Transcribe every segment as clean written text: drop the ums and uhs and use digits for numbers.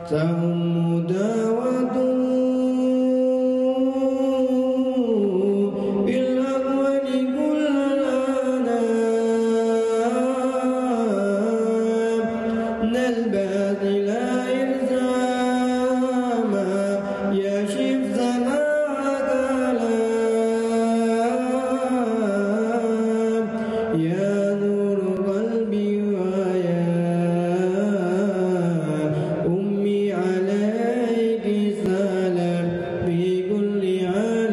تهم دعوته بالأقوال كل الأنام نلبس لا إلزام يشف زمان كلام يا نور قلبي ويا أمي عليك سلام في كل حال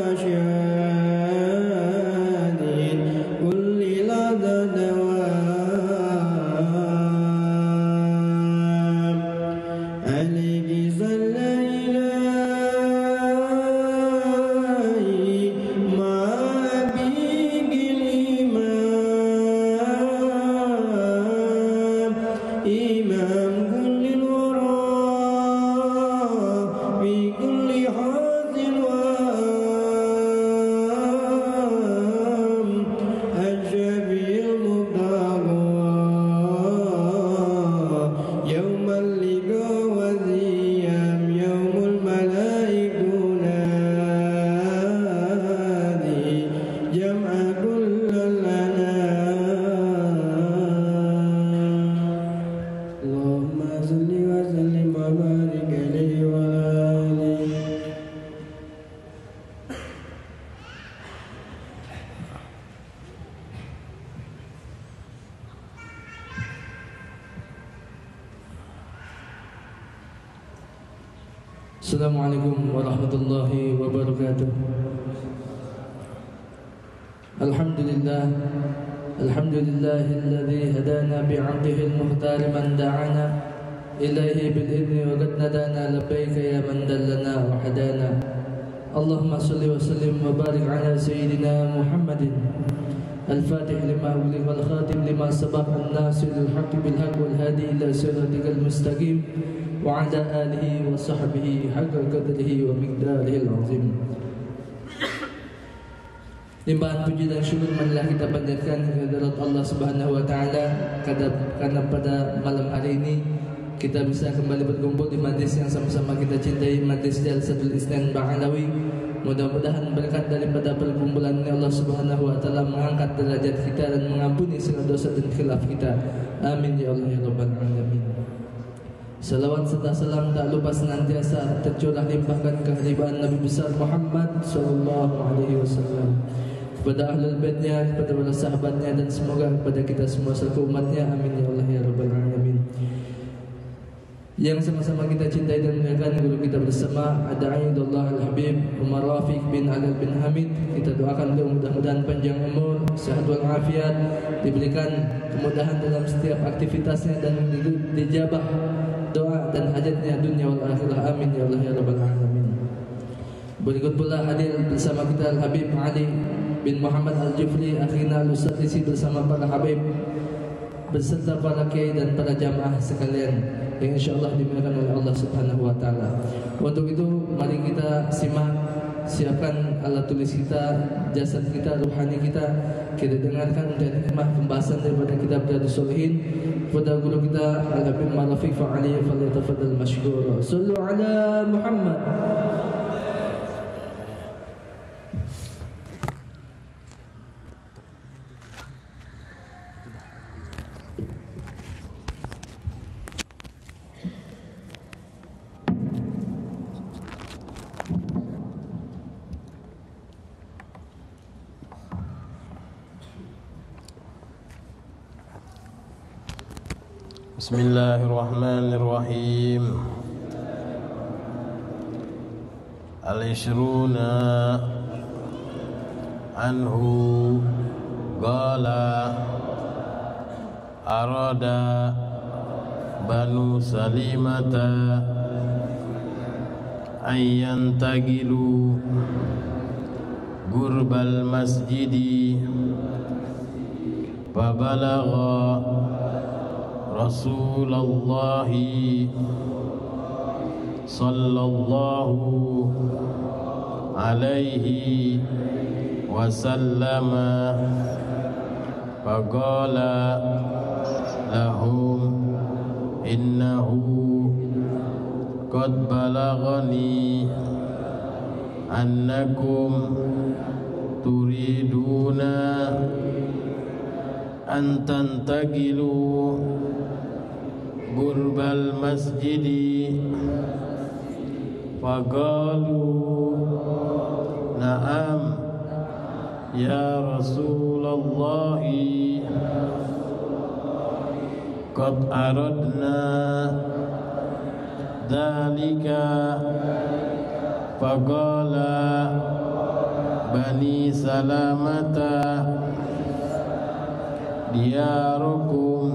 وشان كل لحظة دوام عليك صلى إلهي مع أبيك الإمام إمام كل الورى في كل حاضر وام الشفيع المبتغى يوم اللقاء والذيام يوم الملائكة نادي جمع كل الأنام اللهم صل وسلم وبارك عليه وعلى آله. Assalamualaikum warahmatullahi wabarakatuh. Alhamdulillah alladzi hadana bi'abdihi al-muhtar man da'ana ilaihi bil idni wa qad nadana labbaika ya man dallana wa hadana. Allahumma salli wa sallim wa barik ala sayyidina Muhammadin al-fatih lima ughliq wal khatim lima sabaq an-nasir al-haqq bil haqq wal hadi ila siratikal mustaqim wa ala alihi wa sahbihi haqqa qadrihi wa miqdarihi al-azim. Limpahan puji dan syukur marilah kita panjatkan kehadirat Allah Subhanahu wa taala karena pada malam hari ini kita bisa kembali berkumpul di majlis yang sama-sama kita cintai, Majlis Jalsatul Isnan Ba'alawi. Mudah-mudahan berkat daripada perkumpulan ini Allah Subhanahu wa taala mengangkat derajat kita dan mengampuni segala dosa dan khilaf kita. Amin ya Allah ya rabbal alamin. Salawat serta salam tak lupa senantiasa tercurah limpahkan kehadiran Nabi besar Muhammad sallallahu alaihi wasallam, kepada ahlul baitnya, kepada para sahabatnya, dan semoga kepada kita semua selaku umatnya. Amin ya Allah ya rabbal alamin. Yang sama-sama kita cintai dan muliakan guru kita bersama Adaidullah Al-Habib Umar Rafiq bin Alal bin Hamid. Kita doakan beliau mudah-mudahan panjang umur, sehat walafiat, diberikan kemudahan dalam setiap aktivitasnya dan dijabah doa dan hajatnya dunia wal akhirah. Amin ya Allah ya rabbal alamin. Berikut pula hadir bersama kita Al-Habib Ali bin Muhammad Al-Jufri akhina Al-Ustadisi bersama para habib beserta para kiai dan para jamaah sekalian yang insyaallah dimuliakan oleh Allah Subhanahu wa taala. Untuk itu mari kita siapkan alat tulis kita, jasad kita, ruhani kita. Kita dengarkan dan hikmah pembahasan daripada kitab Riyadhus Shalihin kepada guru kita Al-Habib Rafiq Fa'ali, falyatafaddal mashkura. Sallu ala Muhammad. Bismillahirrahmanirrahim. Al-ishruna anhu qala arada banu salimata ayyan tagilu gurbal masjidi fabalagha Rasulullah sallallahu alaihi wasallam faqala lahum innahu qad balaghani annakum turiduna an tantaqilu gurbal masjidi faqalu na'am ya Rasulullah qad aradna dzalika faqala bani salamata diyarukum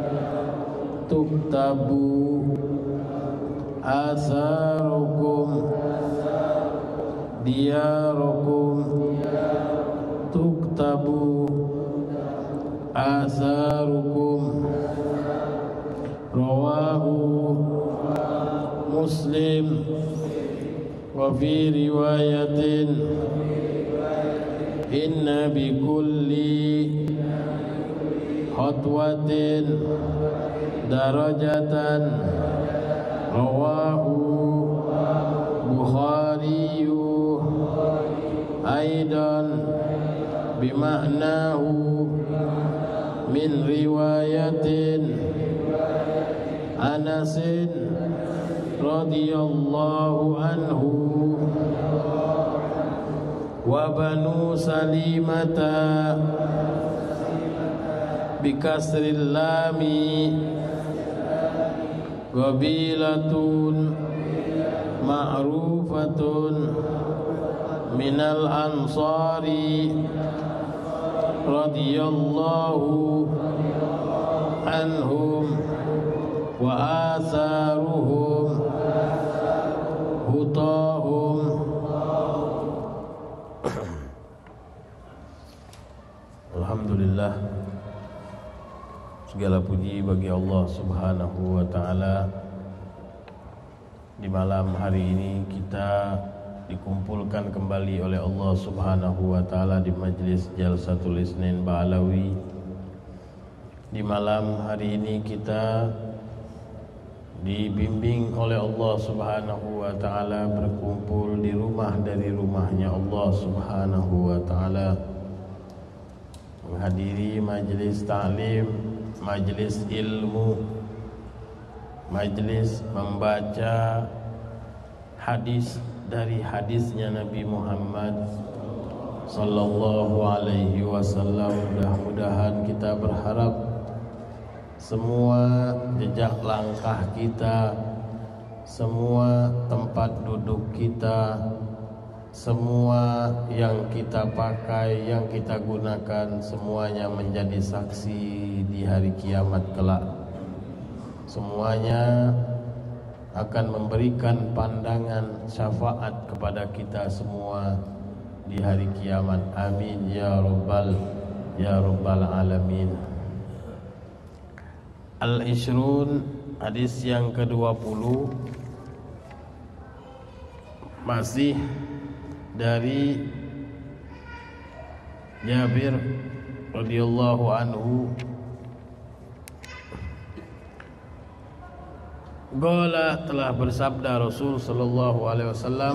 tuktabu asarukum diyarukum tuktabu asarukum rawahu Muslim wa fi riwayatin inna bi kulli khatwatin darajatan rawahu Bukhari aidan bima'nahu min riwayatin Anasin radhiyallahu anhu wa banu salimata bikasril lami qabilatun ma'rufatun minal ansari radhiyallahu anhum wa atharuhum hutahum. Alhamdulillah, segala puji bagi Allah Subhanahu wa ta'ala. Di malam hari ini kita dikumpulkan kembali oleh Allah Subhanahu wa ta'ala di majlis Jalsatul Isnin Ba'alawi. Di malam hari ini kita dibimbing oleh Allah Subhanahu wa ta'ala berkumpul di rumah dari rumahnya Allah Subhanahu wa ta'ala, menghadiri majlis ta'lim, majlis ilmu, majlis membaca hadis dari hadisnya Nabi Muhammad sallallahu alaihi wasallam. Mudah-mudahan kita berharap semua jejak langkah kita, semua tempat duduk kita, semua yang kita pakai, yang kita gunakan, semuanya menjadi saksi di hari kiamat kelak. Semuanya akan memberikan pandangan syafaat kepada kita semua di hari kiamat. Amin ya rabbal alamin. Al-Ishrun, hadis yang ke-20, masih dari Jabir radhiyallahu anhu. Qala, telah bersabda Rasul sallallahu alaihi wasallam,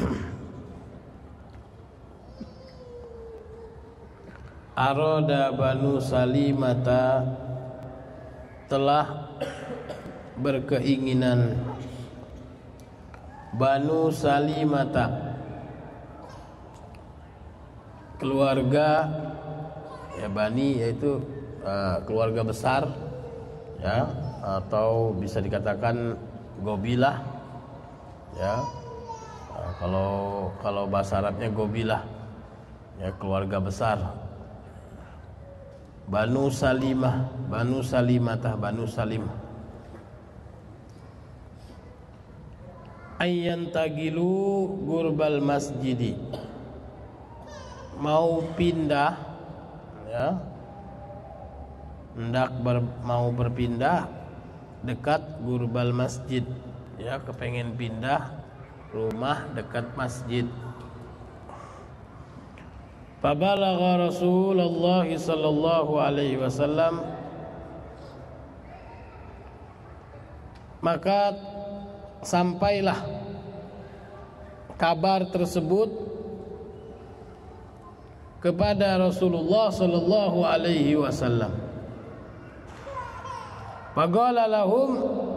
arada banu salimata, telah berkeinginan banu salimata, keluarga ya, bani yaitu keluarga besar ya, atau bisa dikatakan gobilah ya. Kalau bahasa Arabnya gobilah ya, keluarga besar. Banu Salimah, Banu Salimatah, Banu Salimah. Ayyan tagilu gurbal masjidi, mau pindah ya, hendak mau berpindah dekat gurbal masjid ya, kepengen pindah rumah dekat masjid. Fabalagha Rasulullah sallallahu alaihi wasallam, maka sampailah kabar tersebut kepada Rasulullah sallallahu alaihi wasallam. Faqala lahum,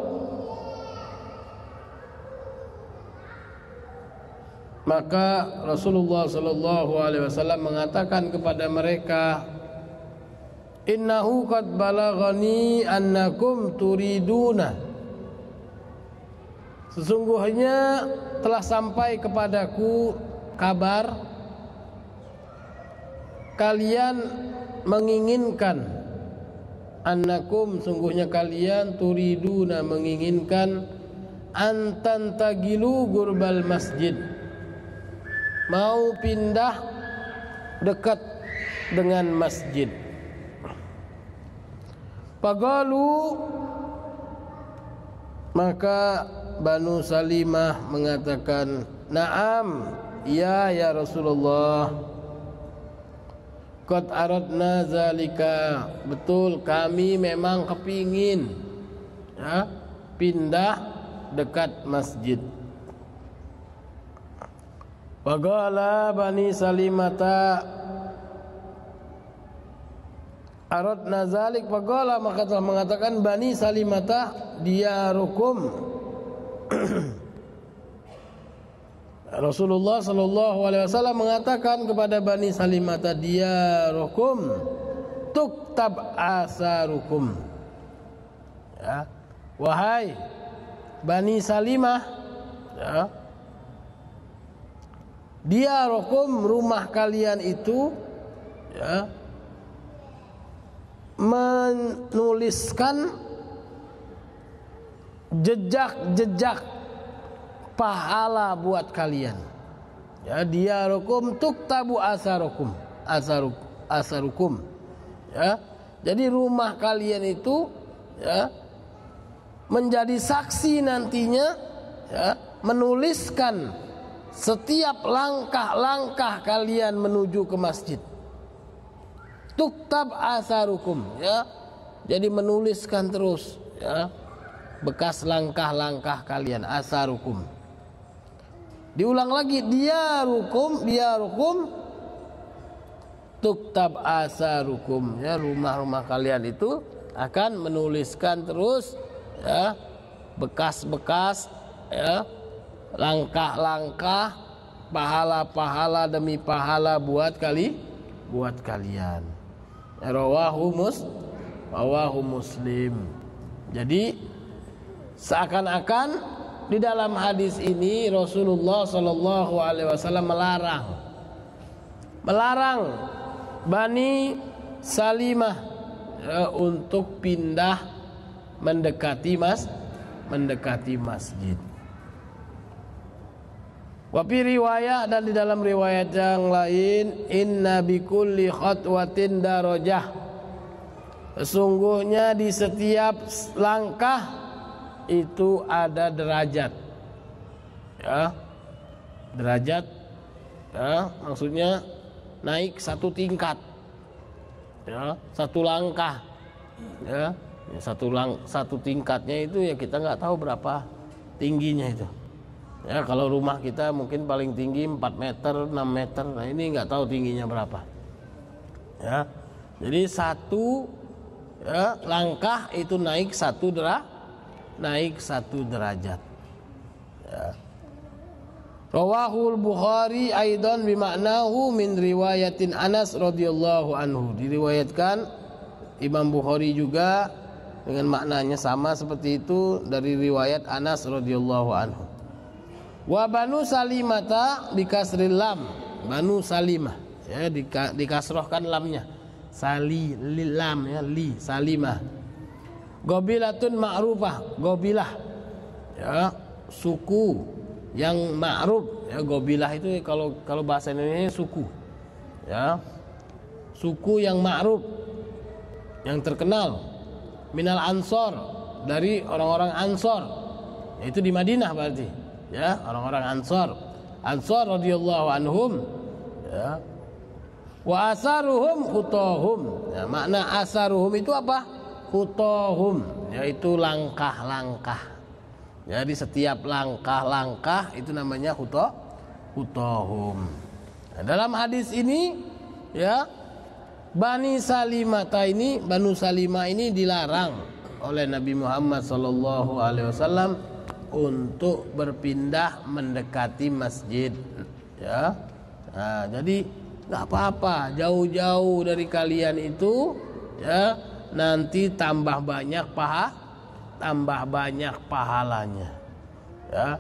maka Rasulullah sallallahu alaihi wasallam mengatakan kepada mereka, innahu qad balaghani annakum turiduna, sesungguhnya telah sampai kepadaku kabar kalian menginginkan, annakum sungguhnya kalian turiduna menginginkan, antantagilu gurbal masjid, mau pindah dekat dengan masjid. Faqalu, maka Banu Salimah mengatakan, na'am, ya Rasulullah, qad aradna zalika, betul kami memang kepingin pindah dekat masjid. Faqala Bani Salimata aradna zalik, faqala, maka telah mengatakan Bani Salimata, diyarukum. Rasulullah sallallahu alaihi wasallam mengatakan kepada Bani Salimata, diyarukum tuktab asarukum, ya, wahai Bani Salimah, ya, diyarukum rumah kalian itu, ya, menuliskan jejak-jejak pahala buat kalian. Ya, diyarukum tuktabu asarukum, asarukum. Ya, jadi rumah kalian itu, ya, menjadi saksi nantinya, ya, menuliskan setiap langkah-langkah kalian menuju ke masjid. Tuktab asarukum, ya, jadi menuliskan terus, ya, bekas langkah-langkah kalian, asarukum. Diulang lagi, diyarukum tuktab asarukum, ya, rumah-rumah kalian itu akan menuliskan terus, ya, bekas-bekas, ya, langkah-langkah, pahala-pahala demi pahala buat kalian. Rawahu Muslim. Jadi seakan-akan di dalam hadis ini Rasulullah sallallahu alaihi wasallam melarang Bani Salimah, ya, untuk pindah mendekati masjid. Wafi riwayat, dan di dalam riwayat yang lain, inna bikulli khatwatin darajah, sesungguhnya di setiap langkah itu ada derajat, ya, derajat, ya, maksudnya naik satu tingkat, ya, satu langkah, ya, satu tingkatnya itu, ya, kita nggak tahu berapa tingginya itu. Ya, kalau rumah kita mungkin paling tinggi 4 meter, 6 meter. Nah, ini nggak tahu tingginya berapa. Ya, jadi satu, ya, langkah itu naik satu derajat. Ya. Rawahul Bukhari aidan bimaknahu min riwayatin Anas radhiyallahu anhu. Diriwayatkan Imam Bukhari juga dengan maknanya sama seperti itu dari riwayat Anas radhiyallahu anhu. Wa Banu Salimata bikasril lam, Banu Salimah, ya, dikasrohkan lamnya, lam, ya, li Salimah. Gobilatun ma'rufah, gobilah, ya, suku yang ma'ruf, ya, gobilah itu kalau bahasa Indonesia suku, ya, suku yang ma'ruf, yang terkenal, minal ansor, dari orang-orang Ansor, yaitu di Madinah berarti, ya, orang-orang Ansor radhiyallahu anhum, ya. Wa asaruhum khutohum, ya, makna asaruhum itu apa? Khutohum, yaitu langkah-langkah, Jadi setiap langkah-langkah itu namanya khutohum. Nah, dalam hadis ini ya, Banu Salimah ini dilarang oleh Nabi Muhammad SAW untuk berpindah mendekati masjid ya. Nah, jadi nggak apa-apa, jauh-jauh dari kalian itu ya, nanti tambah banyak pahalanya ya.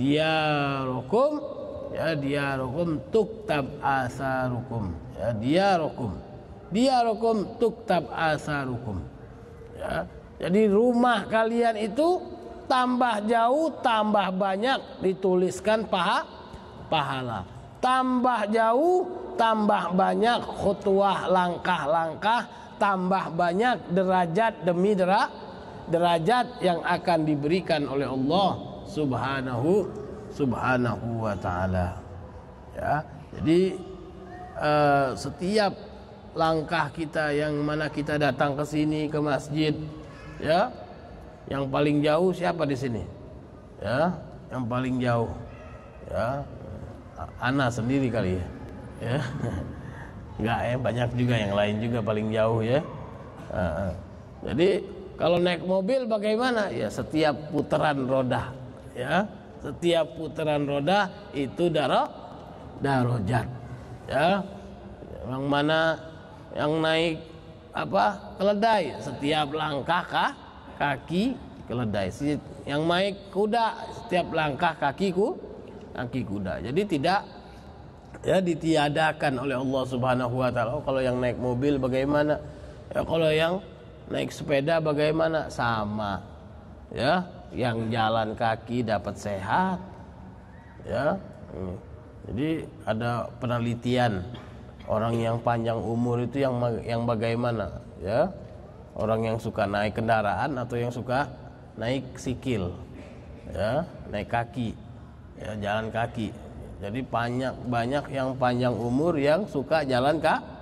Diyarokum tuktab asarukum ya, diyarokum tuktab asarukum ya. Jadi rumah kalian itu tambah jauh, tambah banyak dituliskan pahala. Tambah jauh, tambah banyak khutwah, langkah-langkah, tambah banyak derajat demi derajat yang akan diberikan oleh Allah Subhanahu wa ta'ala ya. Jadi setiap langkah kita yang mana kita datang ke sini ke masjid ya, yang paling jauh siapa di sini ya? Yang paling jauh ya, Ana sendiri kali ya. Enggak ya, banyak juga yang lain juga paling jauh ya. Jadi kalau naik mobil bagaimana ya, setiap putaran roda ya, setiap putaran roda itu darajat ya. Yang mana yang naik keledai, setiap langkah kaki keledai. Yang naik kuda, setiap langkah kaki kuda. Jadi tidak ya ditiadakan oleh Allah Subhanahu wa ta'ala. Kalau yang naik mobil bagaimana ya, kalau yang naik sepeda bagaimana, sama ya. Yang jalan kaki dapat sehat ya. Jadi ada penelitian, orang yang panjang umur itu yang bagaimana ya, orang yang suka naik kendaraan atau yang suka naik sikil ya, naik kaki ya, jalan kaki. Jadi banyak yang panjang umur yang suka jalan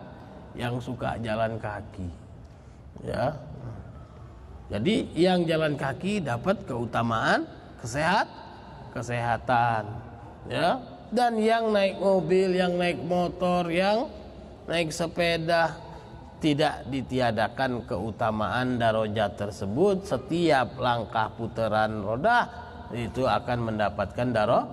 kaki ya. Jadi yang jalan kaki dapat keutamaan kesehatan ya. Dan yang naik mobil, yang naik motor, yang naik sepeda tidak ditiadakan keutamaan darajat tersebut. Setiap langkah putaran roda itu akan mendapatkan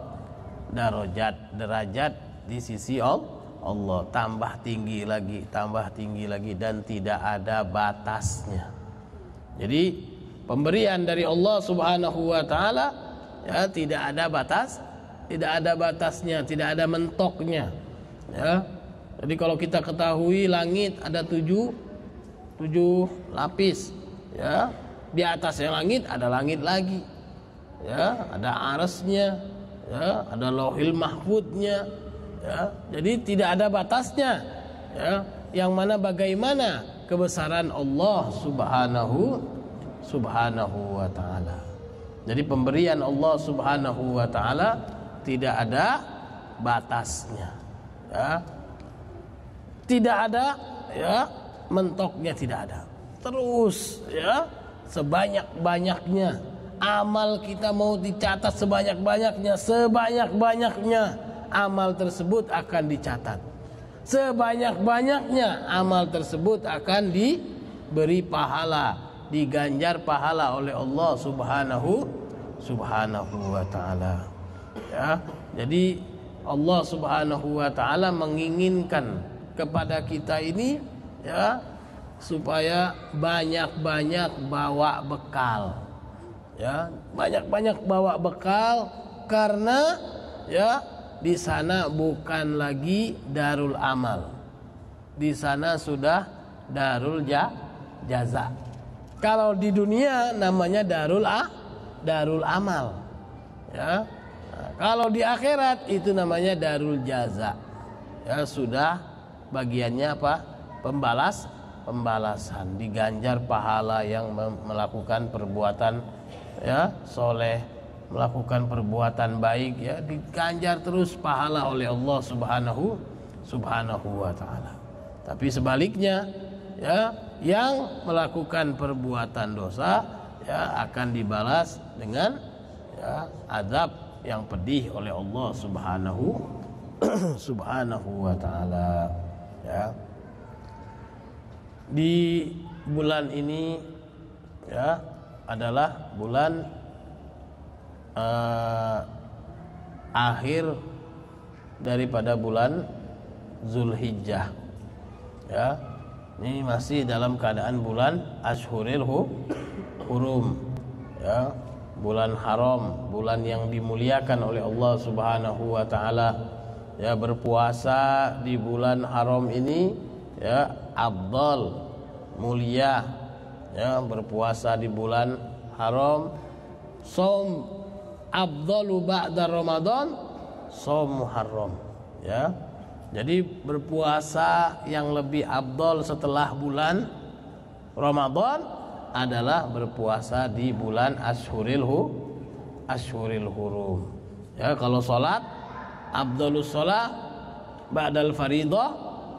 derajat di sisi Allah, tambah tinggi lagi dan tidak ada batasnya. Jadi pemberian dari Allah Subhanahu wa ta'ala ya, tidak ada batasnya, tidak ada mentoknya ya. Jadi kalau kita ketahui langit ada 7 lapis ya. Di atasnya langit ada langit lagi ya, ada arasnya ya, ada lauhil mahfudnya ya. Jadi tidak ada batasnya ya. Yang mana bagaimana kebesaran Allah Subhanahu wa ta'ala. Jadi pemberian Allah Subhanahu wa ta'ala tidak ada batasnya ya. Tidak ada ya, mentoknya tidak ada. Terus ya, sebanyak-banyaknya amal kita mau dicatat, sebanyak-banyaknya amal tersebut akan dicatat. Sebanyak-banyaknya amal tersebut akan diberi pahala, diganjar pahala oleh Allah Subhanahu wa ta'ala ya. Jadi Allah Subhanahu wa ta'ala menginginkan kepada kita ini ya, supaya banyak-banyak bawa bekal ya, banyak-banyak bawa bekal, karena ya di sana bukan lagi darul amal, di sana sudah darul jaza. Kalau di dunia namanya darul amal ya. Nah, kalau di akhirat itu namanya darul jaza ya, sudah bagiannya apa? Pembalasan, diganjar pahala yang melakukan perbuatan ya soleh, melakukan perbuatan baik ya, diganjar terus pahala oleh Allah Subhanahu wa ta'ala. Tapi sebaliknya ya, yang melakukan perbuatan dosa ya akan dibalas dengan ya, azab yang pedih oleh Allah Subhanahu wa taala, ya. Di bulan ini, ya, adalah bulan akhir daripada bulan Zulhijjah, ya. Ini masih dalam keadaan bulan Ashhuril Hurum, ya, bulan haram, bulan yang dimuliakan oleh Allah Subhanahu wa taala. Ya, berpuasa di bulan haram ini, ya, afdal, mulia, ya, berpuasa di bulan haram. Shaum afdalu ba'da Ramadan, shaum Muharram, ya. Jadi berpuasa yang lebih afdal setelah bulan Ramadan adalah berpuasa di bulan Ashhuril Hurum. Ya, kalau salat, afdalus shalah ba'dal fariidhah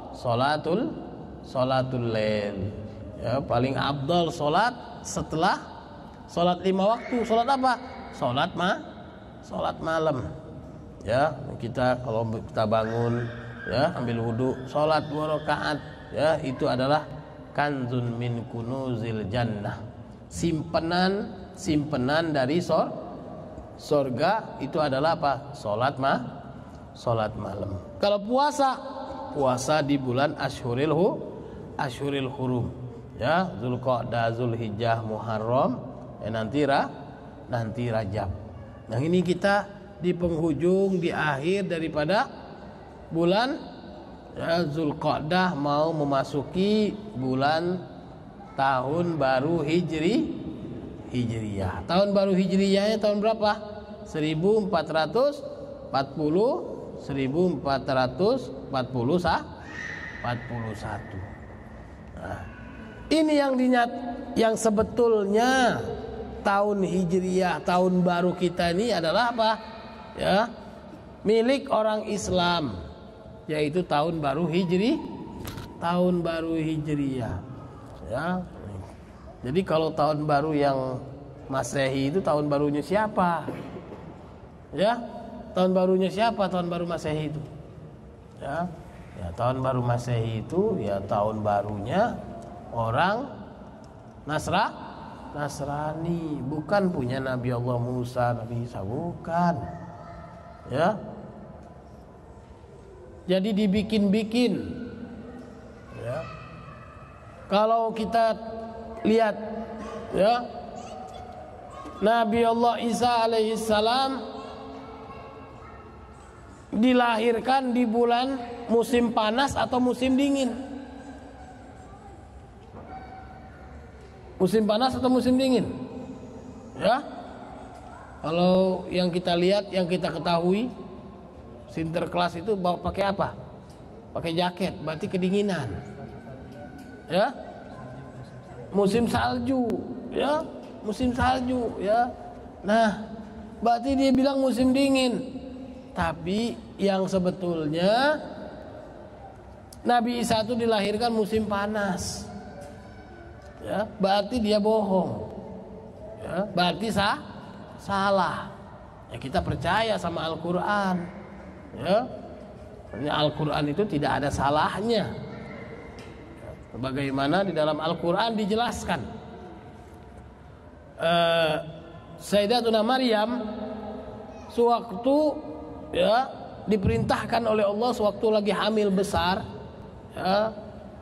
salatul lail. Ya, paling afdal salat setelah salat 5 waktu. Salat apa? Salat malam. Ya, kita kalau kita bangun, ya, ambil wudu, salat 2 rakaat, ya, itu adalah kanzun min kunuzil jannah, simpenan dari sorga. Itu adalah apa? Salat malam. Kalau puasa di bulan Ashhuril Hurum, ya, Zulqa'dah, Zulhijjah, Muharram, ya, nanti Rajab. Nah, ini kita di penghujung, di akhir daripada bulan, ya, Zulqa'dah, mau memasuki bulan tahun baru Hijriyah. Tahun baru Hijriyahnya tahun berapa? 1441. Nah, ini yang sebetulnya tahun Hijriyah, tahun baru kita ini adalah apa? Ya, milik orang Islam, yaitu tahun baru Hijriyah. Ya. Jadi kalau tahun baru yang Masehi itu tahun barunya siapa? Ya, tahun barunya siapa? Tahun baru Masehi itu. Ya, tahun baru Masehi itu ya tahun barunya orang Nasrani, bukan punya Nabi Allah Musa, Nabi Isa, bukan. Ya, jadi dibikin-bikin. Ya, kalau kita lihat, ya, Nabi Allah Isa alaihissalam dilahirkan di bulan musim panas atau musim dingin? Musim panas atau musim dingin? Ya, kalau yang kita lihat, yang kita ketahui, Sinterklas itu bawa pakai apa? Pakai jaket, berarti kedinginan. Ya, musim salju, ya, musim salju, ya. Nah, berarti dia bilang musim dingin. Tapi yang sebetulnya Nabi Isa itu dilahirkan musim panas. Ya, berarti dia bohong. Ya, berarti salah. Ya, kita percaya sama Al-Qur'an. Ya. Al-Qur'an itu tidak ada salahnya. Bagaimana di dalam Al-Qur'an dijelaskan. Sayyidatuna Maryam sewaktu, ya, diperintahkan oleh Allah sewaktu lagi hamil besar, ya,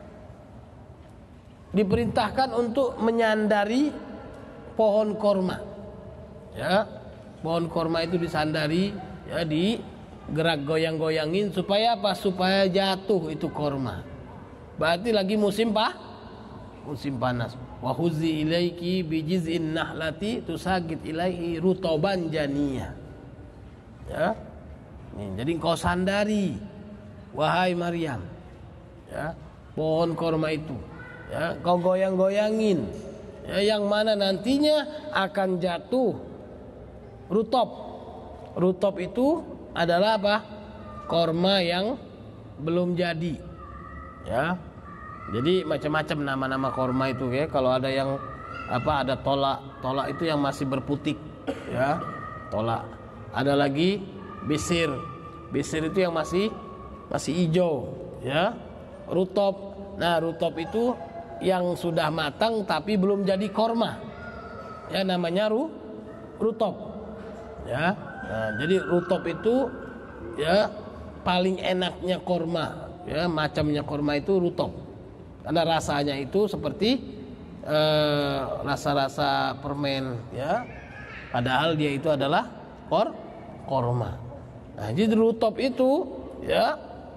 diperintahkan untuk menyandari pohon korma. Ya, pohon korma itu disandari, ya, digerak goyang-goyangin supaya apa? Supaya jatuh itu korma. Berarti lagi musim panas. Wa huzi ilaiki bijiz'in nahlati tusagit ilaihi rutoban janiyah. Ya. Jadi engkau sandari, wahai Maryam, ya, pohon korma itu. Ya, kau goyang-goyangin, ya, yang mana nantinya akan jatuh rutop. Rutop itu adalah apa? Korma yang belum jadi. Ya. Jadi macam-macam nama-nama korma itu, ya. Kalau ada yang apa, ada tolak itu yang masih berputik, ya. tolak. Ada lagi bisir. Bisir itu yang masih hijau, ya. Rutop. Nah, rutop itu yang sudah matang tapi belum jadi korma. Ya, namanya rutop. Ya. Nah, jadi rutop itu ya paling enaknya korma. Ya, macamnya korma itu rutop. Karena rasanya itu seperti rasa-rasa permen, ya. Padahal dia itu adalah korma. Nah, jadi rutop itu ya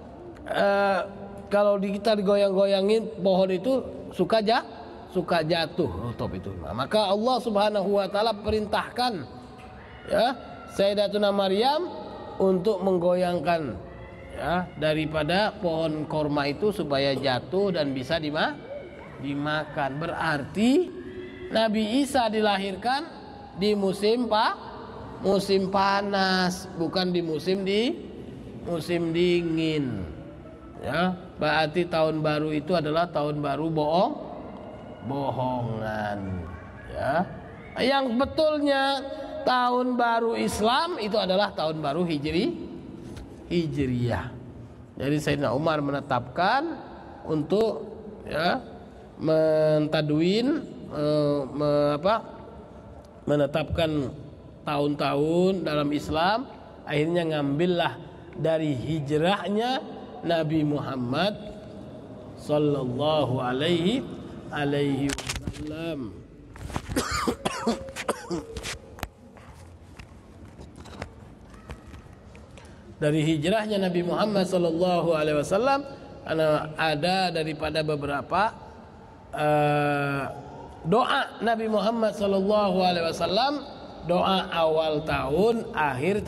kalau kita digoyang-goyangin pohon itu suka jatuh rutop itu. Nah, maka Allah Subhanahu wa taala perintahkan ya Sayyidatuna Maryam untuk menggoyangkan ya daripada pohon korma itu supaya jatuh dan bisa dimakan. Berarti Nabi Isa dilahirkan di musim panas, bukan di musim dingin. Ya, berarti tahun baru itu adalah tahun baru bohongan. Ya, yang betulnya tahun baru Islam itu adalah tahun baru Hijriyah. Jadi Sayyidina Umar menetapkan untuk ya mentadwin menetapkan tahun-tahun dalam Islam. Akhirnya ngambillah dari hijrahnya Nabi Muhammad sallallahu alaihi wasallam. Dari hijrahnya Nabi Muhammad sallallahu alaihi wasallam ada daripada beberapa doa Nabi Muhammad sallallahu alaihi wasallam, doa awal tahun, akhir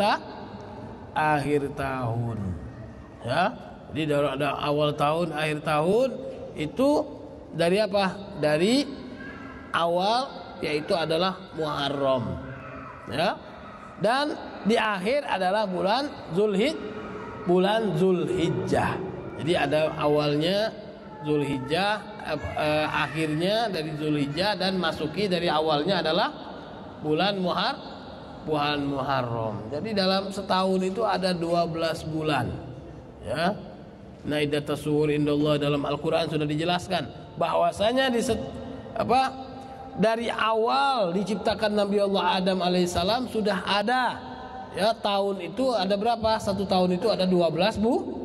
tahun. Ya. Jadi doa awal tahun, akhir tahun itu dari apa? Dari awal yaitu adalah Muharram. Ya. Dan di akhir adalah bulan Zulhijjah. Jadi ada awalnya Zulhijjah, akhirnya dari Zulhijjah, dan masuki dari awalnya adalah bulan Muharram. Jadi dalam setahun itu ada 12 bulan. Ya. Nah, iddatus syuhur indallah dalam Al-Qur'an sudah dijelaskan bahwasanya dari awal diciptakan Nabi Allah Adam alaihissalam sudah ada ya tahun itu ada berapa? Satu tahun itu ada 12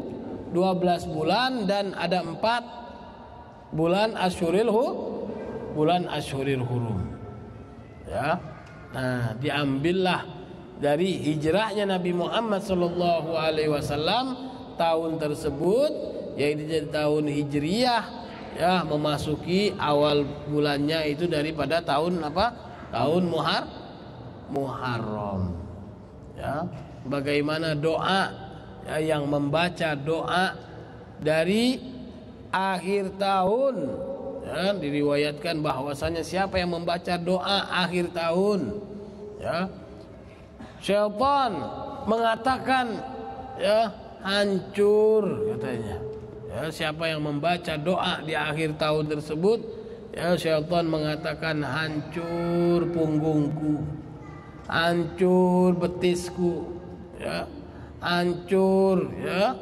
bulan dan ada 4 bulan Asyhuril Hurum. Ya. Nah, diambillah dari hijrahnya Nabi Muhammad sallallahu alaihi wasallam tahun tersebut yaitu tahun Hijriyah, ya, memasuki awal bulannya itu daripada tahun apa? Tahun Muharram. Ya, bagaimana doa ya, yang membaca doa dari akhir tahun, ya, diriwayatkan bahwasanya siapa yang membaca doa akhir tahun, ya, syaitan mengatakan ya hancur katanya. Ya, siapa yang membaca doa di akhir tahun tersebut, ya, syaitan mengatakan hancur punggungku, hancur betisku, ya, hancur ya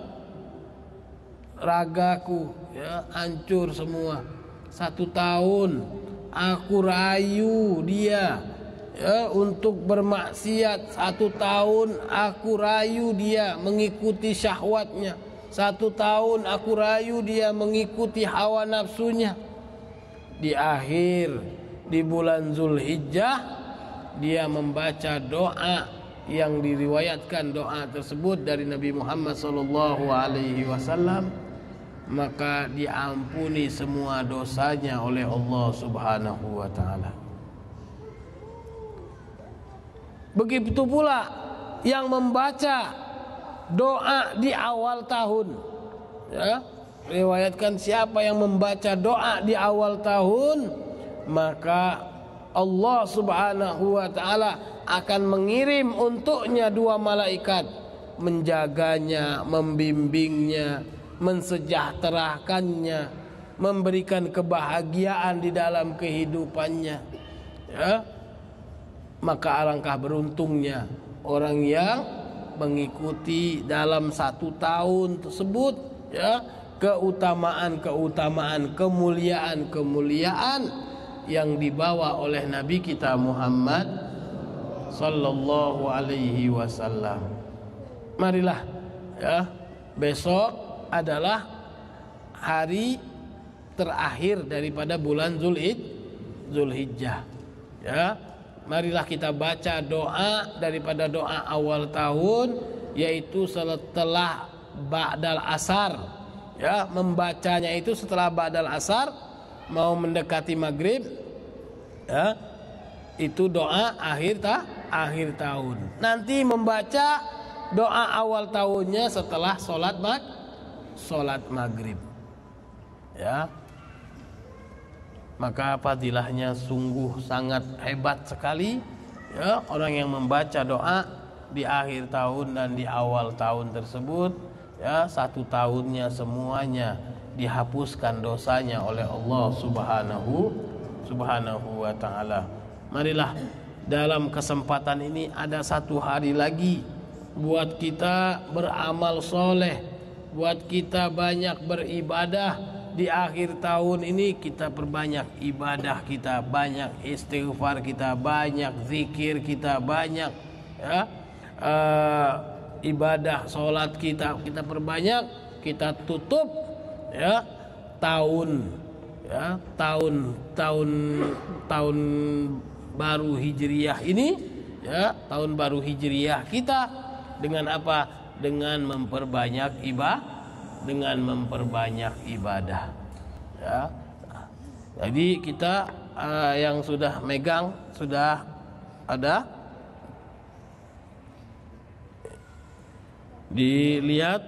ragaku, ya, hancur semua. 1 tahun aku rayu dia ya untuk bermaksiat, 1 tahun aku rayu dia mengikuti syahwatnya, 1 tahun aku rayu dia mengikuti hawa nafsunya. Di akhir di bulan Zulhijjah dia membaca doa yang diriwayatkan doa tersebut dari Nabi Muhammad SAW, maka diampuni semua dosanya oleh Allah Subhanahu wa taala. Begitu pula yang membaca doa di awal tahun, ya, riwayatkan siapa yang membaca doa di awal tahun, maka Allah Subhanahu wa taala akan mengirim untuknya 2 malaikat menjaganya, membimbingnya, mensejahterakannya, memberikan kebahagiaan di dalam kehidupannya. Ya. Maka alangkah beruntungnya orang yang mengikuti dalam 1 tahun tersebut, ya, keutamaan-keutamaan, kemuliaan-kemuliaan yang dibawa oleh Nabi kita Muhammad sallallahu alaihi wasallam. Marilah, ya, besok adalah hari terakhir daripada bulan Zulhijjah. Ya, marilah kita baca doa daripada doa awal tahun, yaitu setelah ba'dal asar. Ya, membacanya itu setelah ba'dal asar mau mendekati maghrib. Ya, itu doa akhir tahun. Nanti membaca doa awal tahunnya setelah sholat maghrib. Ya, maka fadilahnya sungguh sangat hebat sekali, ya, orang yang membaca doa di akhir tahun dan di awal tahun tersebut, ya, 1 tahunnya semuanya dihapuskan dosanya oleh Allah subhanahu wa ta'ala. Marilah dalam kesempatan ini ada 1 hari lagi buat kita beramal soleh, buat kita banyak beribadah. Di akhir tahun ini kita perbanyak ibadah kita, banyak istighfar kita, banyak zikir kita, banyak, ya, ibadah sholat kita perbanyak. Kita tutup, ya, tahun baru hijriyah ini, ya, tahun baru hijriyah kita dengan apa? Dengan memperbanyak ibadah, ya. Jadi kita yang sudah megang, sudah ada, dilihat,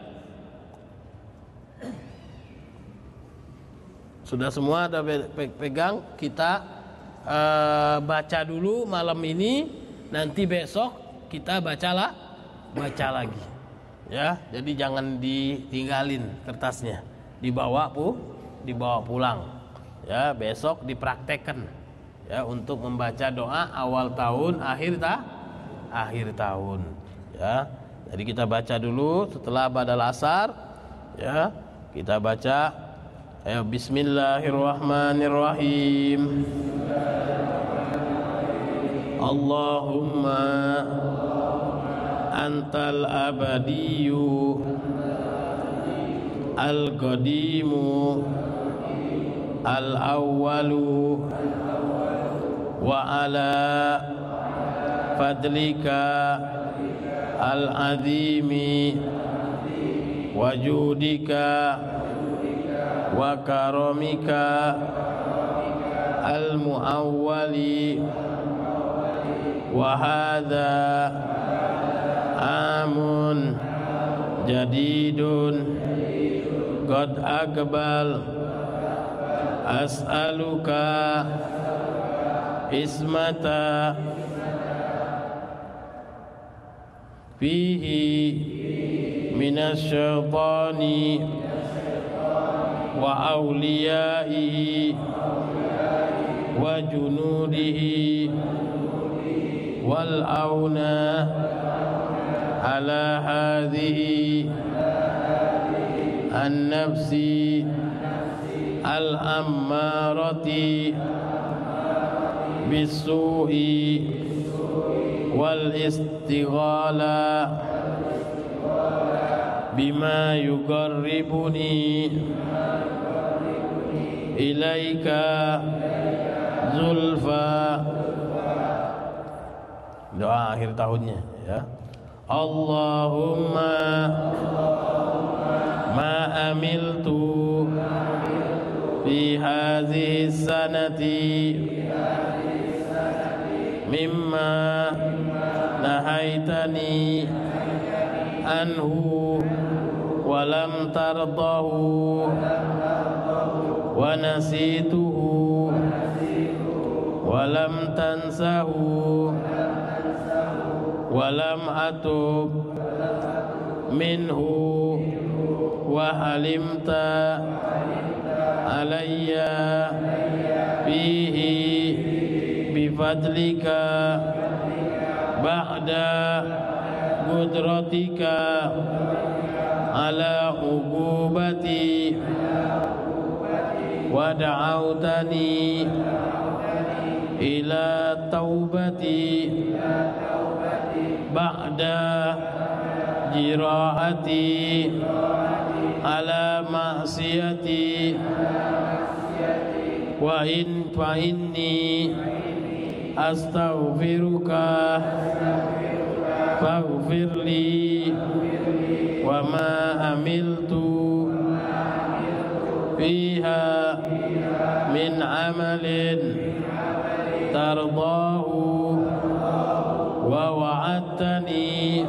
sudah semua ada pegang. Kita baca dulu malam ini, nanti besok kita baca lagi. Ya, jadi jangan ditinggalin kertasnya, dibawa pulang. Ya, besok dipraktekkan, ya, untuk membaca doa awal tahun, akhir tahun. Ya, jadi kita baca dulu setelah ba'dal asar. Ya, kita baca. Ayo, Bismillahirrahmanirrahim. Allahumma antal abadiyu al-qadimu al-awwalu wa ala fadlika al-azimi wa judika wa karamika al-muawwali wa hadha amun jadidun qad aqbal as'aluka ismata fihi minasyaitani wa awliyaihi wa junudihi wal auna ala hadhihi an-nafsi al-ammarati bis-su'i wal istighala bima yuqarribuni ilaika zulfa. Doa akhir tahunnya, ya. Allahumma ma amiltu fi hadhihi sanati mimma nahaitani anhu wa lam tardahu wa nasituhu wa lam tansahu walam atub minhu wa halimta alayya fihi bifadlika ba'da qudratika ala uqubati wa da'autani ila taubati ba'da jiraati ala ma'siyati wa inni astaghfiruka faghfirli wa ma amiltu fiha min amalin tardahu wa wa'adtani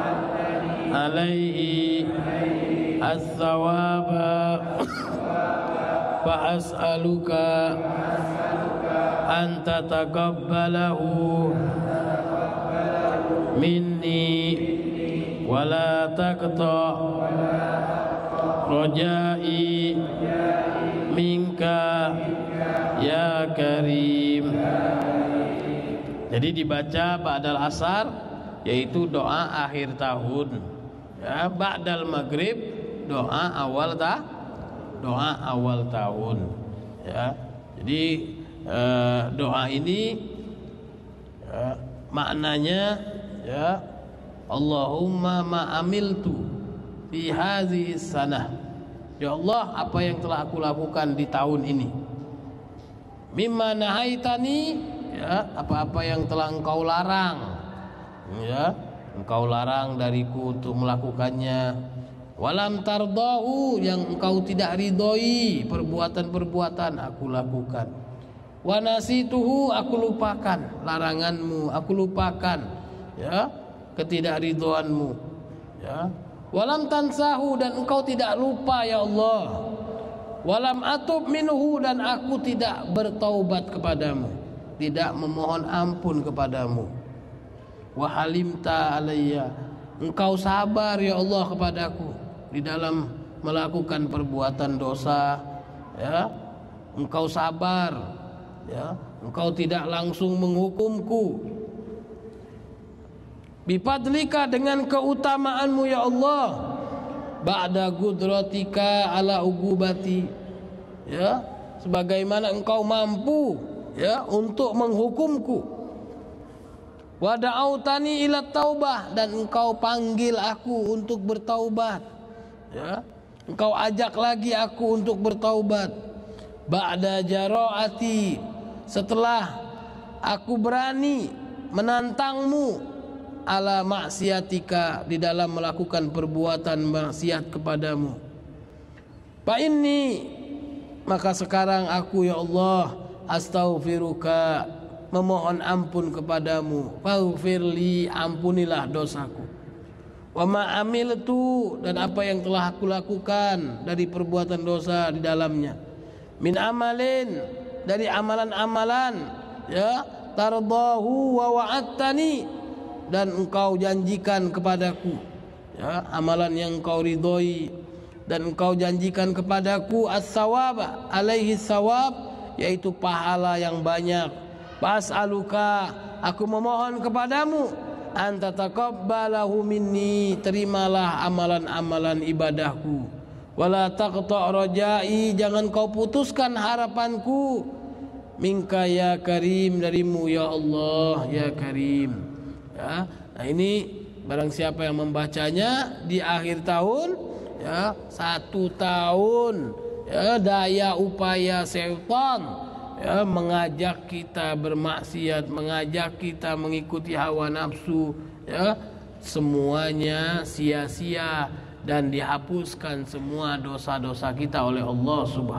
alaihi as-sawaba fa as'aluka an tataqabbalahu minni wa la taqta rajai minka ya karim. Jadi dibaca ba'dal asar, yaitu doa akhir tahun, ya, ba'dal maghrib doa awal tahun, ya. Jadi doa ini maknanya, ya, Allahumma ma amiltu fi hadhihi sanah, ya Allah, apa yang telah aku lakukan di tahun ini, mimma nahaitani, ya, apa-apa yang telah engkau larang, ya, engkau larang dariku untuk melakukannya. Walam tardahu, yang engkau tidak ridhoi perbuatan-perbuatan aku lakukan. Wa nasituhu, aku lupakan laranganmu, aku lupakan, ya, ketidakridhoanmu, ya. Walam tansahu, dan engkau tidak lupa, ya Allah. Walam atub minhu, dan aku tidak bertaubat kepadamu, tidak memohon ampun kepadamu. Wa halimta alayya, engkau sabar, ya Allah, kepadaku di dalam melakukan perbuatan dosa, ya. Engkau sabar, ya, engkau tidak langsung menghukumku. Bifadlika, dengan keutamaanmu, ya Allah, ba'da qudratika ala ugubati, ya, sebagaimana engkau mampu, ya, untuk menghukumku. Wa da'autani ila taubah, dan engkau panggil aku untuk bertaubat, ya, engkau ajak lagi aku untuk bertaubat. Ba'da jaraati, setelah aku berani menantangmu, ala maksiatika, di dalam melakukan perbuatan maksiat kepadamu. Fa inni, maka sekarang aku, ya Allah, astaghfiruka, memohon ampun kepadamu. Faghfirli, ampunilah dosaku. Wa ma amiltu, dan apa yang telah aku lakukan dari perbuatan dosa di dalamnya. Min amalin, dari amalan-amalan, ya, tardahu wa wa'adtani, dan engkau janjikan kepadaku, ya, amalan yang engkau ridhoi, dan engkau janjikan kepadaku as-sawaba alaihi sawab, yaitu pahala yang banyak. Fas'aluka, aku memohon kepadamu, anta taqabbalahu minni, terimalah amalan-amalan ibadahku. Wala taqta' rajai, jangan kau putuskan harapanku, minka ya karim, darimu, ya Allah, ya karim. Ya, nah ini barang siapa yang membacanya di akhir tahun, ya, 1 tahun, ya, daya upaya syaitan, ya, mengajak kita bermaksiat, mengajak kita mengikuti hawa nafsu, ya, semuanya sia-sia dan dihapuskan semua dosa-dosa kita oleh Allah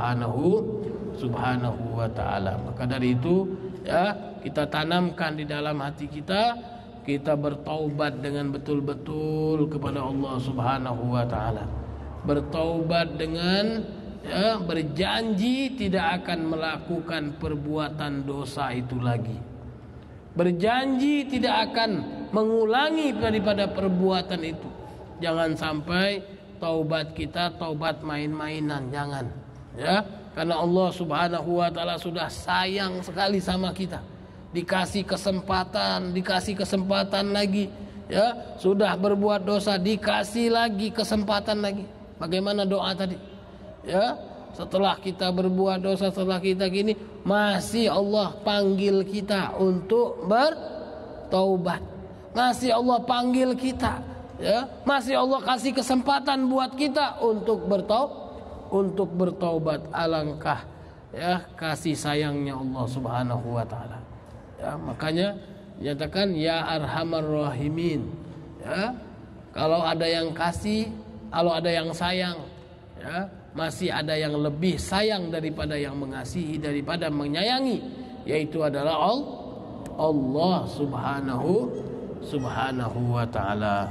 Subhanahu wa ta'ala. Maka dari itu, ya, kita tanamkan di dalam hati kita, kita bertaubat dengan betul-betul kepada Allah Subhanahu wa ta'ala. Bertaubat dengan, ya, berjanji tidak akan melakukan perbuatan dosa itu lagi. Berjanji tidak akan mengulangi daripada perbuatan itu. Jangan sampai taubat kita taubat main-mainan, jangan, ya. Karena Allah Subhanahu wa ta'ala sudah sayang sekali sama kita. dikasih kesempatan lagi, ya, sudah berbuat dosa dikasih lagi kesempatan lagi. Bagaimana doa tadi? Ya, setelah kita berbuat dosa, setelah kita gini, masih Allah panggil kita untuk bertaubat. Masih Allah panggil kita, ya, masih Allah kasih kesempatan buat kita untuk bertaubat. Alangkah, ya, kasih sayangnya Allah Subhanahu wa taala. Ya, makanya nyatakan ya arhamar rahimin. Ya, kalau ada yang kasih, kalau ada yang sayang, ya, masih ada yang lebih sayang daripada yang mengasihi, daripada menyayangi, yaitu adalah Allah Subhanahu wa taala.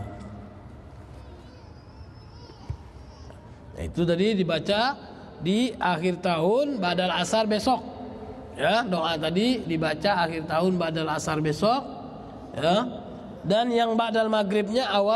Itu tadi dibaca di akhir tahun ba'dal asar besok. Ya, doa tadi dibaca akhir tahun ba'dal asar besok, ya. Dan yang ba'dal maghribnya awal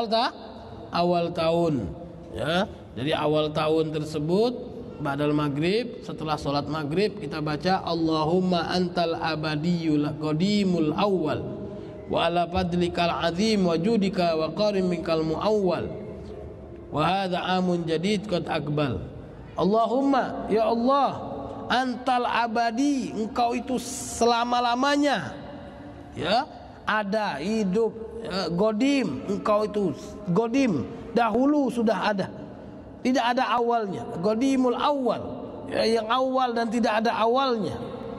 tahun, ya. Jadi awal tahun tersebut ba'dal maghrib, setelah sholat maghrib kita baca Allahumma antal abadiyul qadimul awwal wa ala fadlikal azim wa judika wa qarim minkal muawwal wa hadha amun jadid qad akbal. Allahumma, ya Allah, antal abadi, engkau itu selama-lamanya, ya, ada, hidup, ya, godim, engkau itu godim, dahulu sudah ada, tidak ada awalnya, godimul awal, ya, yang awal dan tidak ada awalnya.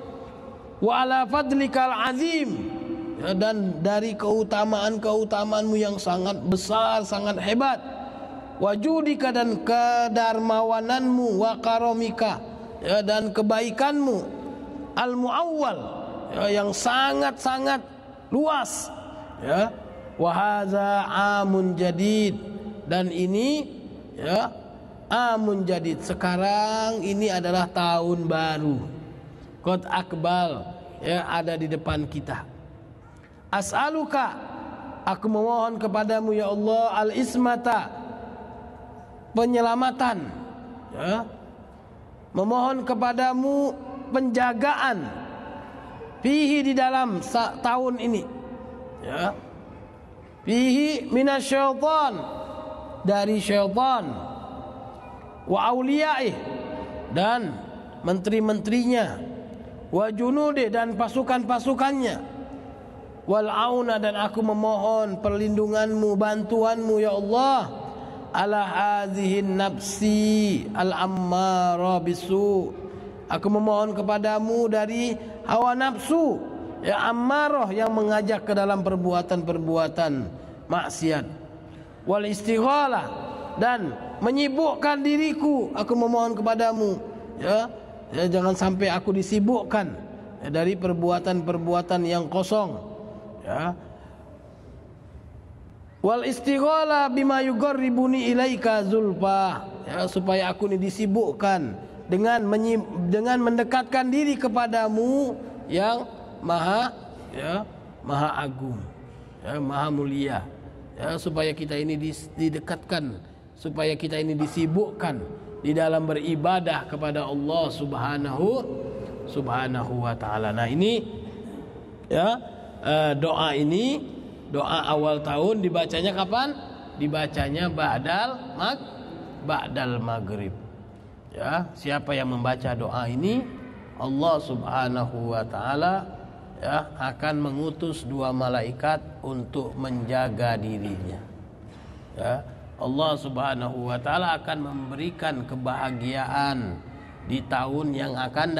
Wa ala fadlikal azim, ya, dan dari keutamaan-keutamaanmu yang sangat besar, sangat hebat. Wajudika, dan kedarmawananmu, wa karomika, ya, dan kebaikanmu, al muawwal, ya, yang sangat-sangat luas, ya. Wa hadza amun jadid, dan ini, ya, amun jadid, sekarang ini adalah tahun baru, qad akbal, ya, ada di depan kita. As'aluka, aku memohon kepadamu ya Allah, al ismata, penyelamatan, ya, memohon kepadamu penjagaan, fihi, di dalam tahun ini, ya, fihi minasyaitan, dari syaitan, wa auliyaih, dan menteri-menterinya, wa junudi, dan pasukan-pasukannya, wal auna, dan aku memohon perlindunganmu, bantuanmu ya Allah, ala hadhihin nafsi al ammara bisu, aku memohon kepadamu dari hawa nafsu, ya, ammarah, yang mengajak ke dalam perbuatan-perbuatan maksiat, wal istighalah, dan menyibukkan diriku, aku memohon kepadamu, ya, ya, jangan sampai aku disibukkan, ya, dari perbuatan-perbuatan yang kosong, ya. Wal istighala bima yuqarribuni ilaika zulfa, ya, supaya aku ini disibukkan dengan mendekatkan diri kepadamu yang maha, ya, maha agung, ya, maha mulia, ya, supaya kita ini didekatkan, supaya kita ini disibukkan di dalam beribadah kepada Allah Subhanahu wa taala. Nah, ini, ya, doa ini, doa awal tahun, dibacanya kapan? Dibacanya ba'dal maghrib. Ya, siapa yang membaca doa ini, Allah Subhanahu wa taala, ya, akan mengutus 2 malaikat untuk menjaga dirinya. Ya, Allah Subhanahu wa taala akan memberikan kebahagiaan di tahun yang akan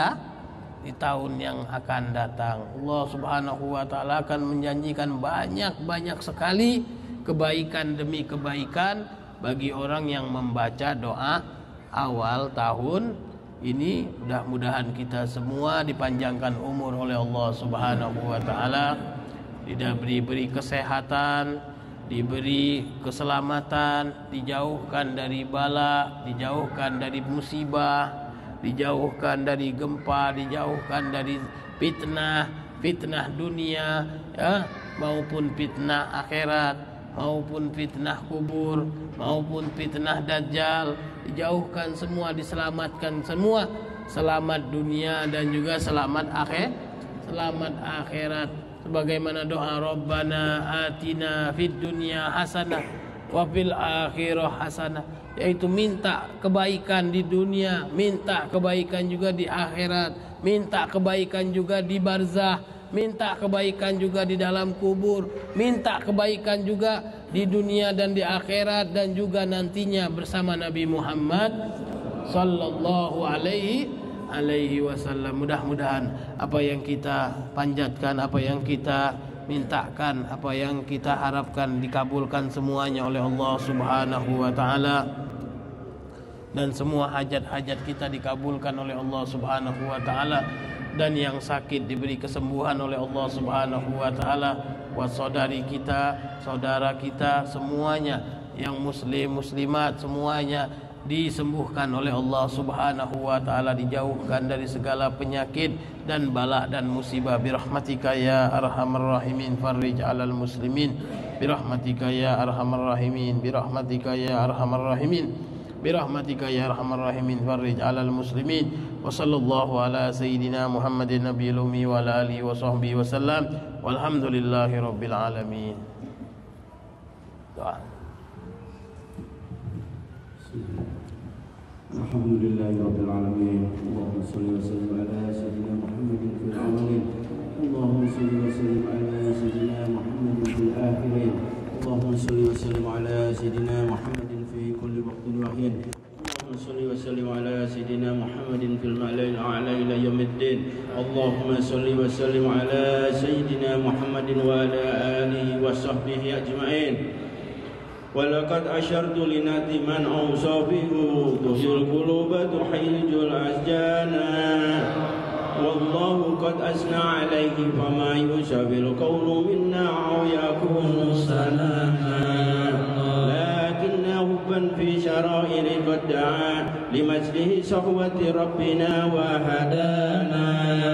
datang. Allah Subhanahu wa taala akan menjanjikan banyak sekali kebaikan demi kebaikan bagi orang yang membaca doa awal tahun ini. Mudah-mudahan kita semua dipanjangkan umur oleh Allah Subhanahu wa taala, diberi kesehatan, diberi keselamatan, dijauhkan dari bala, dijauhkan dari musibah, dijauhkan dari gempa, dijauhkan dari fitnah dunia, ya, maupun fitnah akhirat, maupun fitnah kubur, maupun fitnah dajjal, dijauhkan semua, diselamatkan semua, selamat dunia dan juga selamat selamat akhirat. Sebagaimana doa Rabbana atina fid dunya hasanah wa fil akhirah hasanah, yaitu minta kebaikan di dunia, minta kebaikan juga di akhirat, minta kebaikan juga di barzah, minta kebaikan juga di dalam kubur, minta kebaikan juga di dunia dan di akhirat, dan juga nantinya bersama Nabi Muhammad sallallahu alaihi wasallam. Mudah-mudahan apa yang kita panjatkan, apa yang kita mintakan, apa yang kita harapkan dikabulkan semuanya oleh Allah Subhanahu wa taala, dan semua hajat-hajat kita dikabulkan oleh Allah Subhanahu wa taala, dan yang sakit diberi kesembuhan oleh Allah Subhanahu wa taala, buat saudari kita, saudara kita semuanya, yang muslim muslimat semuanya disembuhkan oleh Allah Subhanahu wa taala, dijauhkan dari segala penyakit dan bala dan musibah. Birahmatika ya arhamar rahimin farij 'alal muslimin, birahmatika ya arhamar rahimin, birahmatika ya arhamar rahimin, birahmatika ya arhamar rahimin farij 'alal muslimin. Wa sallallahu ala sayyidina Muhammadin nabiyil ummi wa ala alihi wa sahbihi wasallam, walhamdulillahi rabbil alamin. Doa. Alhamdulillahi rabbil alamin. Allahumma shalli wa sallim ala sayyidina Muhammadin fil awwalin, Allahumma shalli wa sallim ala sayyidina Muhammadin fil akhirin, Allahumma shalli wa sallim ala sayyidina Muhammadin fi kulli waqtin wa hin, Allahumma shalli wa sallim ala sayyidina Muhammadin fil ma'la'il a'la ila yaumiddin, Allahumma shalli wa sallim ala sayyidina Muhammadin wa ala alihi wa sahbihi ajma'in. Walaqad asyartu linati man awsafihu tuhil quluba tuhijul asjana, wallahu qad asna alaihi fama yusabil qawlu minna aw yakunu salama, lakinna hubban fi syara'ili qad da'a limajlihi sahwati rabbina wa hadana,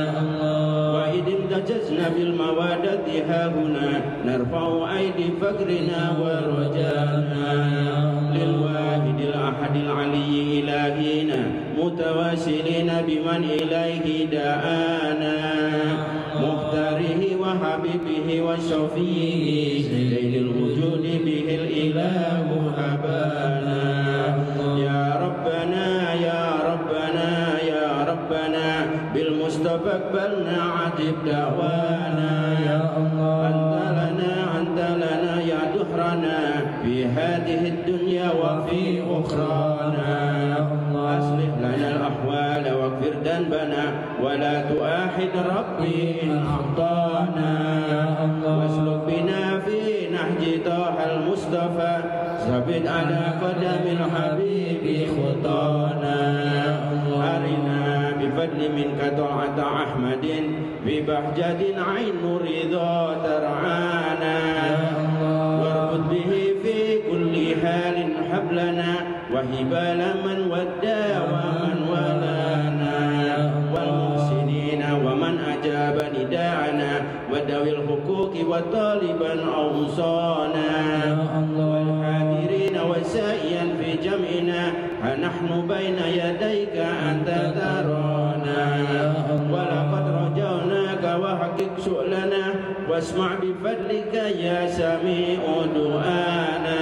wa idim tajazna bil mawadati hahuna narfa'u aidi fakrina wa rajana, lil wahidil ahadil aliyyi ilahina mutawasilina biman ilaihi da'ana, muhtarihi wa habibihi wa syafihi sayyidil wujudi bihil ilahu habana, ya rabbana ya rabbana ya rabbana bil mustafa balna ajib da'wana, ya Allah anta lana ya duhrana fi hadhihi dunya wa fi ukhrana, ya Allah aslih lana al-ahwal waghfir dhanbana wa la tu'ahid rabbi in akhtana, ya Allah wasluk bina fi nahji tahal mustafa sabit ala qadamil habibi khutana, ya Allah arina bifadli minka ta'ata ahmadin bi bahjatin ainu ridha tar'ana, warbud bihi fi kulli halin hablana wa hibala man wadda wa man walana, wal muhsinina wa man ajaba nida'ana wa dawil huquqi wa taliban awsana, wal hadirina wa sa'iyan fi jam'ina nahnu baina yadayka anta tarana, wa laqad rajawnaka wa haqiq su'lana wasma' bi fadlika ya sami'u du'ana,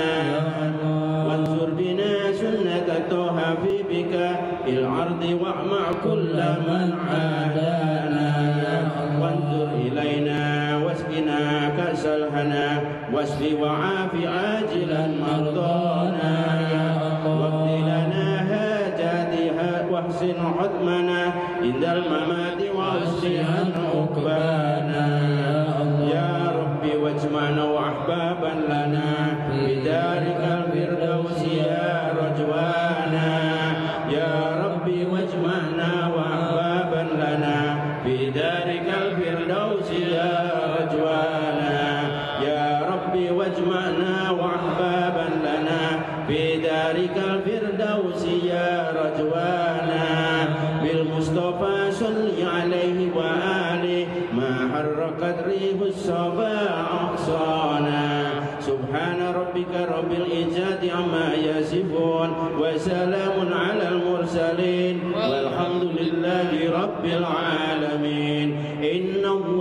wansur bina sunnata toha fi bika il ardi wa'ma' kulla man adana, wansur ilaina wasqina kasal hana wasfi wa'afi ajilan mardana, waqtilana hajatiha wahsin hudmana indal mamati wa uslihan uqbana, ya rabbi wajma'na wa ahbaban lana bidarikal firdausi ya rajwana, ya rabbi wajma'na wa ahbaban lana bidarikal firdausi ya rajwana, ya rabbi wajma'na wa ahbaban lana bidarikal firdausi ya rajwana, bil mustafa salli alaihi wa alihi ma harrakat rihus saba ahsana, subhana rabbika rabbil izzati amma yasifun wa salamun alal mursalin walhamdulillahi rabbil alamin. Inna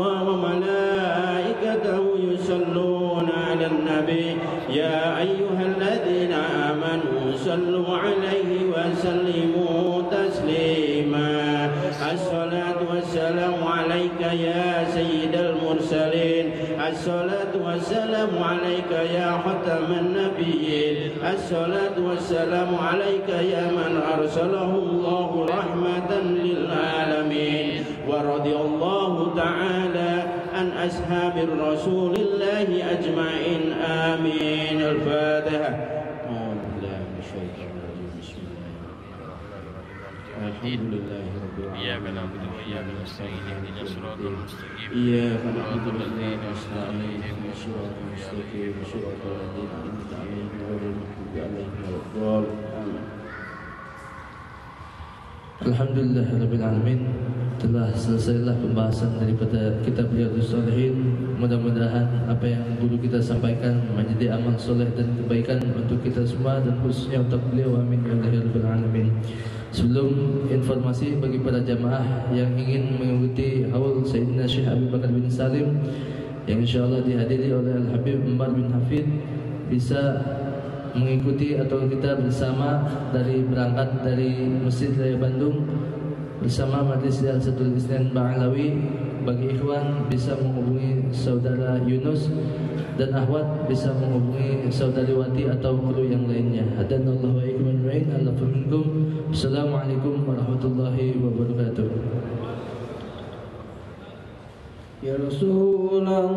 يصلون على النبي يا أيها الذين آمنوا صلوا عليه وسلموا تسليما الصلاة والسلام عليك يا سيد المرسلين الصلاة والسلام عليك يا ختم النبيين الصلاة والسلام عليك يا من أرسله الله رحمة للعالمين ورضي الله تعالى عن أصحاب الرسول الله أجمعين آمين الفاتحة أعوذ بالله من الشيطان الرجيم بسم الله الحمد لله رب العالمين إياك نعبد وإياك نستعين اهدنا الصراط المستقيم إياك نعبد صراط الذين وإياك أنعمت نستعين عليهم اهدنا الصراط المستقيم صراط الذين أنعمت عليهم غير المغضوب عليهم ولا الضالين آمين. Alhamdulillahirrabbilalamin. Telah selesailah pembahasan daripada kitab Riyadhus Shalihin. Mudah-mudahan apa yang guru kita sampaikan menjadi amal soleh dan kebaikan untuk kita semua dan khususnya untuk beliau. Amin ya rabbal alamin. Sebelum informasi bagi para jamaah yang ingin mengikuti haul Sayyidina Syekh Abi Bakar bin Salim yang insyaAllah dihadiri oleh Al-Habib Umar bin Hafid, bisa mengikuti atau kita bersama berangkat dari Masjid Raya Bandung bersama Majlis Jalsatul Isnan Ba'alawi. Bagi ikhwan bisa menghubungi saudara Yunus dan akhwat bisa menghubungi saudari Wati atau guru yang lainnya. Hadanallahu wa iyyakum ajma'in. Assalamualaikum warahmatullahi wabarakatuh. Ya Rasulullah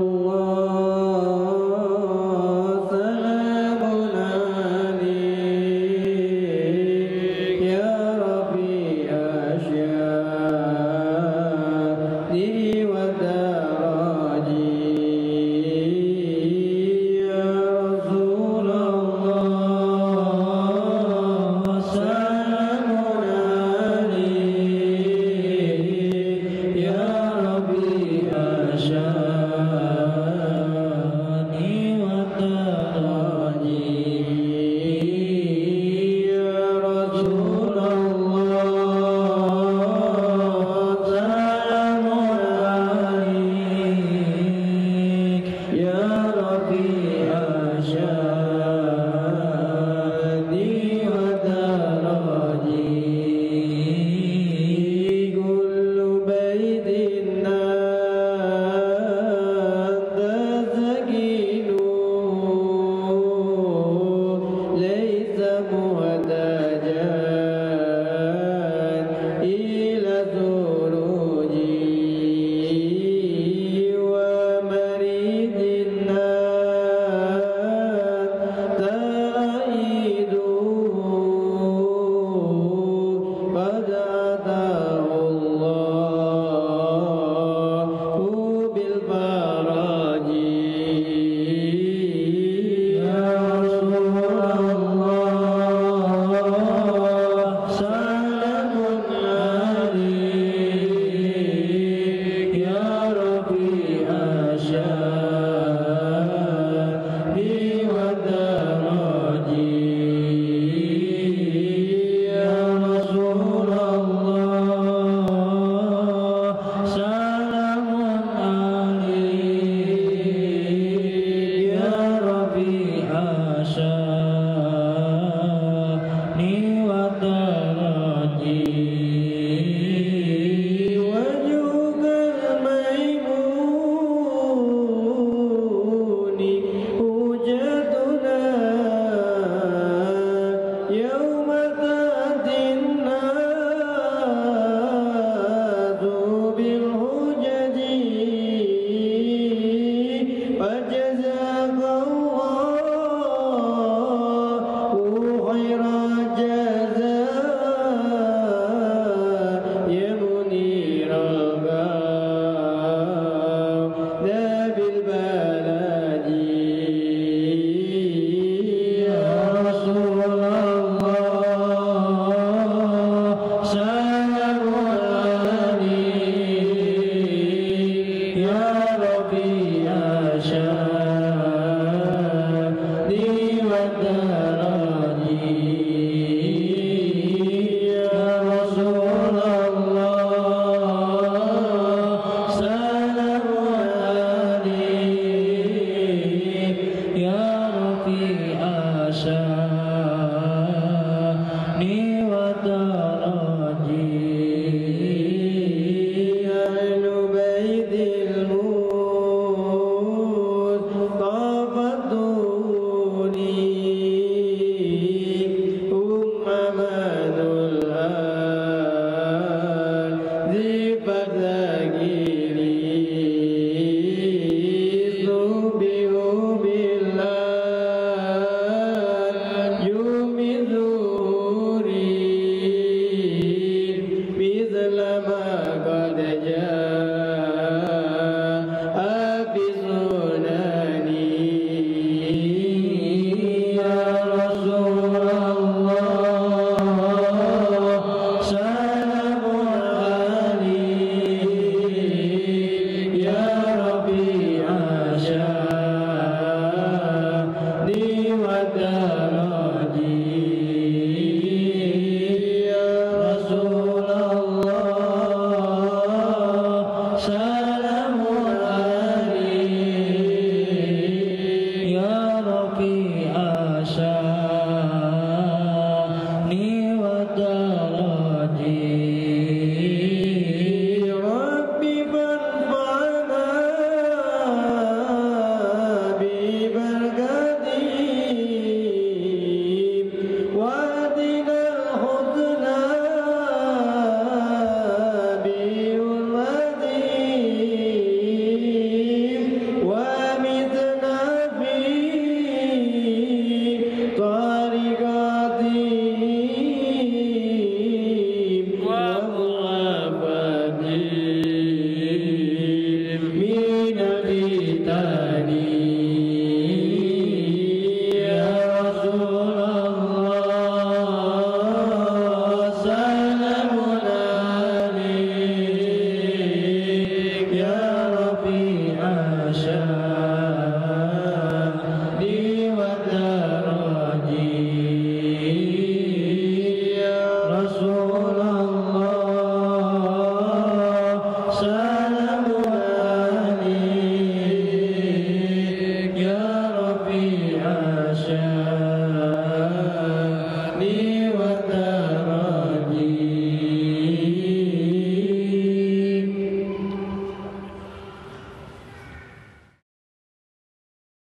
الختان